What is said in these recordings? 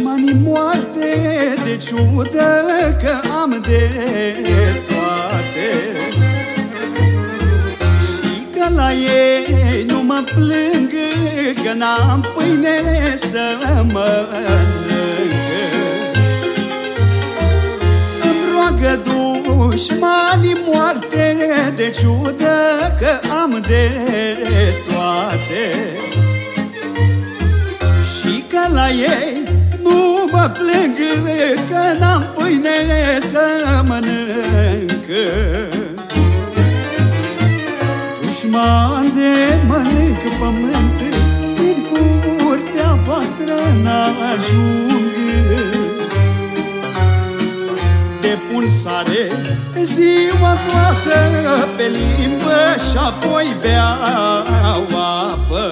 Dușmanii moarte de ciudă că am de toate, și că la ei nu mă plâng că n-am pâine să mănânc. Îmi roagă dușmanii moarte de ciudă că am de toate, și că la ei nu mă plâng că n-am pâine să mănânc. Dușman de mănânc pământ, din curtea voastră n-ajung. Depun sare ziua toată pe limbă și apoi beau apă.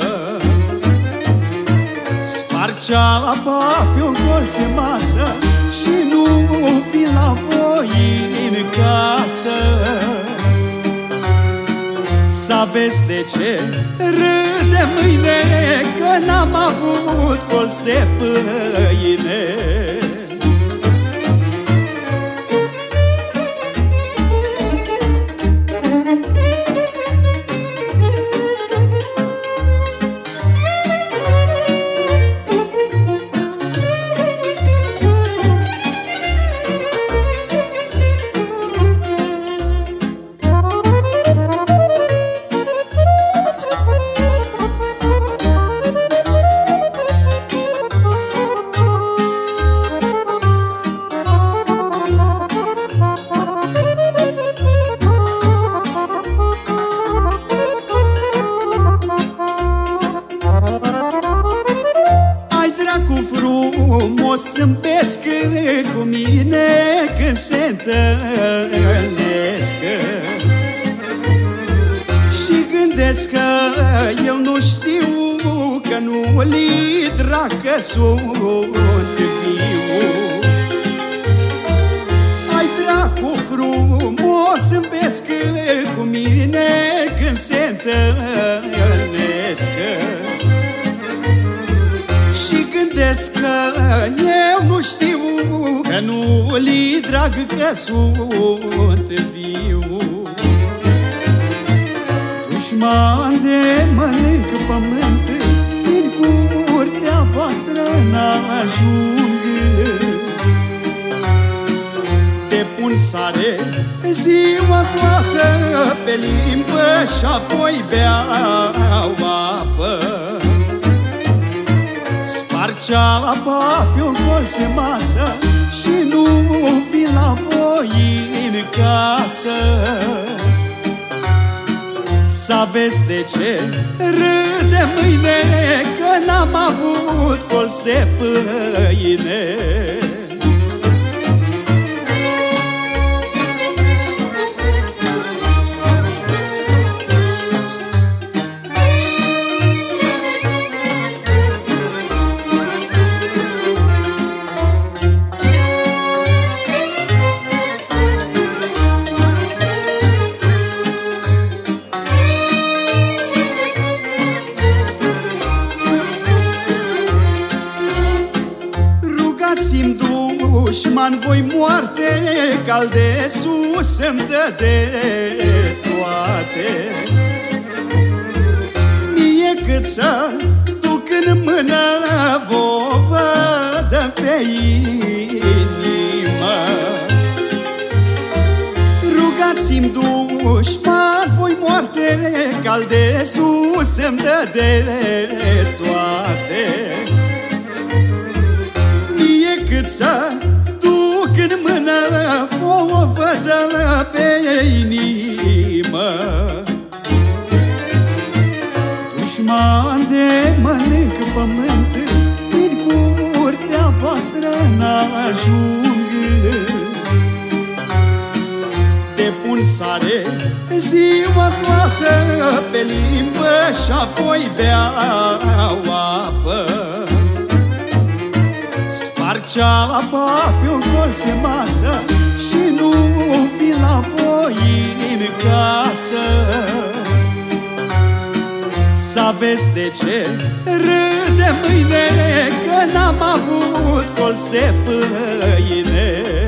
Sparg ceapa pe un colț de masă și nu vin la voi în casă. S-aveți de ce râde mâine că n-am avut colț de pâine. Frumos zâmbesc cu mine când se întâlnesc și gândesc că eu nu știu că nu-li drag că sunt viu. Ai dracu frumos zâmbesc cu mine când se întâlnesc și gândesc că eu nu știu că nu-li drag că sunt viu. Dușman de mănânc pământ, din curtea voastră n-ajung. Depun sare ziua toată pe limbă și apoi beau apă. Sparg ceapa pe un colț de masă și nu vin la voi în casă. S-aveți de ce râde mâine că n-am avut colț de pâine. Rugați-mi dușman voi moarte, cal de sus îmi dă de toate. Mie cât să duc în mână vovă dă pe inimă. Rugați-mi dușman voi moarte, cal de sus îmi dă de toate. Cât să duc în mână vovă dă pe inimă. Dușman de mănânc pământ, din curtea voastră n-ajung. Depun sare ziua toată pe limbă și apoi beau apă. Sparg ceapa pe un colț de masă și nu vin la voi în casă. S-aveți de ce râd de mâine, că n-am avut colț de pâine.